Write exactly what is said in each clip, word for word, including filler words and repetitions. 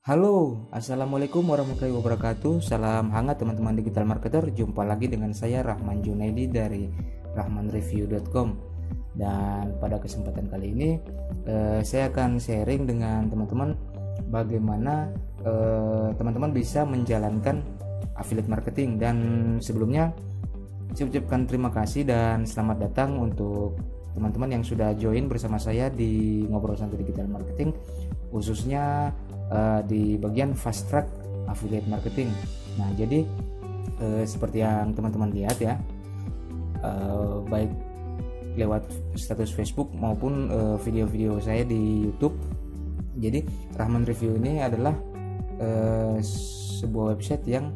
Halo, Assalamualaikum warahmatullahi wabarakatuh. Salam hangat teman-teman digital marketer. Jumpa lagi dengan saya Rahman Junaidi dari rahman review dot com. Dan pada kesempatan kali ini eh, saya akan sharing dengan teman-teman bagaimana eh, teman-teman bisa menjalankan affiliate marketing. Dan sebelumnya saya ucapkan terima kasih dan selamat datang untuk teman-teman yang sudah join bersama saya di Ngobrol Santai Digital Marketing, khususnya uh, di bagian fast track affiliate marketing. Nah, jadi uh, seperti yang teman-teman lihat ya, uh, baik lewat status Facebook maupun uh, video-video saya di YouTube. Jadi Rahman Review ini adalah uh, sebuah website yang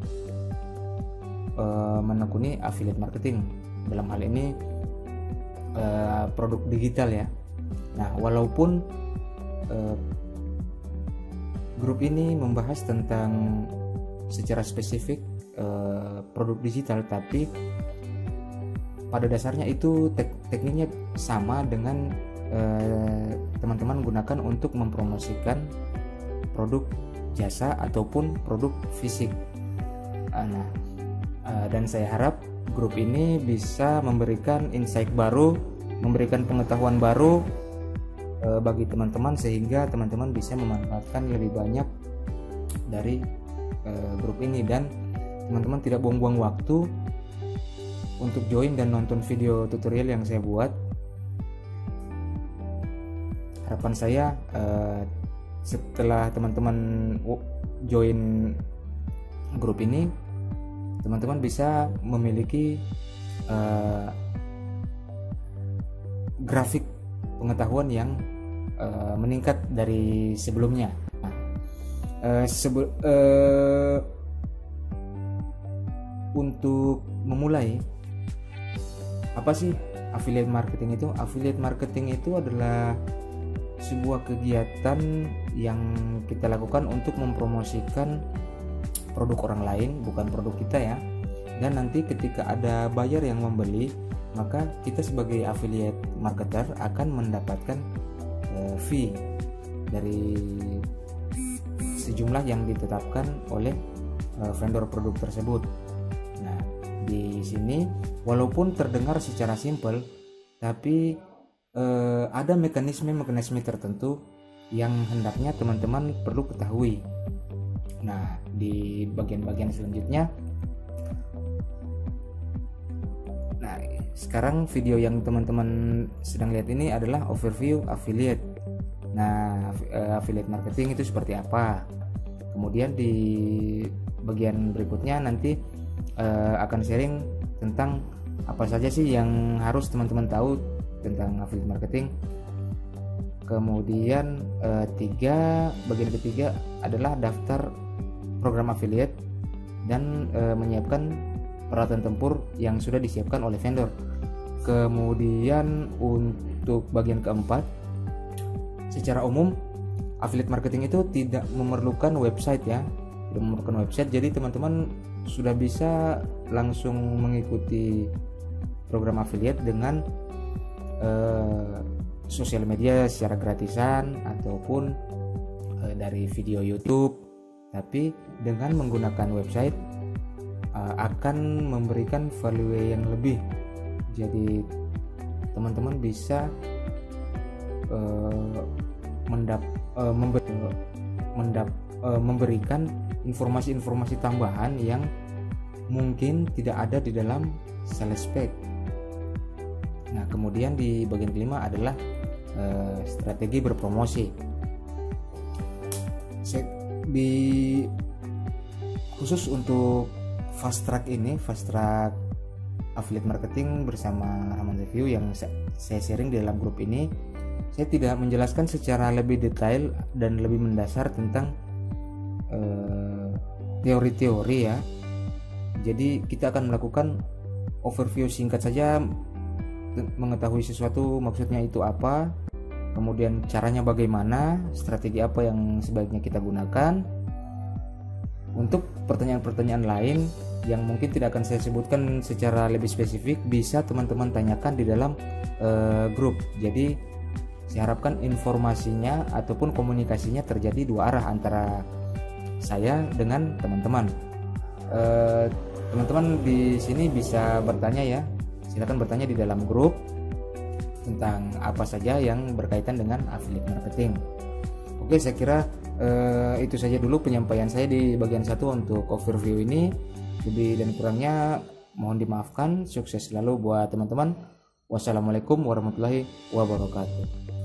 uh, menekuni affiliate marketing. Dalam hal ini Uh, produk digital ya. Nah, walaupun uh, grup ini membahas tentang secara spesifik uh, produk digital, tapi pada dasarnya itu tek tekniknya sama dengan uh, teman-teman gunakan untuk mempromosikan produk jasa ataupun produk fisik. Uh, nah, uh, dan saya harap grup ini bisa memberikan insight baru, memberikan pengetahuan baru e, bagi teman-teman, sehingga teman-teman bisa memanfaatkan lebih banyak dari e, grup ini, dan teman-teman tidak buang-buang waktu untuk join dan nonton video tutorial yang saya buat. Harapan saya e, setelah teman-teman join grup ini, teman-teman bisa memiliki uh, grafik pengetahuan yang uh, meningkat dari sebelumnya. Nah, uh, sebe uh, untuk memulai, apa sih affiliate marketing itu? Affiliate marketing itu adalah sebuah kegiatan yang kita lakukan untuk mempromosikan produk orang lain, bukan produk kita ya. Dan nanti ketika ada buyer yang membeli, maka kita sebagai affiliate marketer akan mendapatkan uh, fee dari sejumlah yang ditetapkan oleh uh, vendor produk tersebut. Nah, di sini walaupun terdengar secara simpel, tapi uh, ada mekanisme-mekanisme tertentu yang hendaknya teman-teman perlu ketahui. Nah, di bagian-bagian selanjutnya, nah sekarang video yang teman-teman sedang lihat ini adalah overview affiliate. Nah, affiliate marketing itu seperti apa? Kemudian di bagian berikutnya nanti uh, akan sharing tentang apa saja sih yang harus teman-teman tahu tentang affiliate marketing. Kemudian uh, tiga bagian ketiga adalah daftar program affiliate dan e, menyiapkan peralatan tempur yang sudah disiapkan oleh vendor. Kemudian untuk bagian keempat, secara umum affiliate marketing itu tidak memerlukan website ya, tidak memerlukan website. Jadi teman-teman sudah bisa langsung mengikuti program affiliate dengan e, sosial media secara gratisan ataupun e, dari video YouTube. Tapi dengan menggunakan website uh, akan memberikan value yang lebih. Jadi teman-teman bisa uh, mendap, uh, member, mendap, uh, memberikan informasi-informasi tambahan yang mungkin tidak ada di dalam sales spec. Nah, kemudian di bagian kelima adalah uh, strategi berpromosi. Saya di khusus untuk fast track ini, fast track affiliate marketing bersama Rahman Review yang saya sharing di dalam grup ini, saya tidak menjelaskan secara lebih detail dan lebih mendasar tentang uh, teori-teori ya. Jadi kita akan melakukan overview singkat saja, mengetahui sesuatu maksudnya itu apa, kemudian caranya bagaimana, strategi apa yang sebaiknya kita gunakan. Untuk pertanyaan-pertanyaan lain yang mungkin tidak akan saya sebutkan secara lebih spesifik, bisa teman-teman tanyakan di dalam uh, grup. Jadi saya harapkan informasinya ataupun komunikasinya terjadi dua arah, antara saya dengan teman-teman. Eh, teman-teman di sini bisa bertanya ya, silakan bertanya di dalam grup tentang apa saja yang berkaitan dengan affiliate marketing. Oke, saya kira eh, itu saja dulu penyampaian saya di bagian satu untuk overview ini. Lebih dan kurangnya mohon dimaafkan. Sukses selalu buat teman-teman. Wassalamualaikum warahmatullahi wabarakatuh.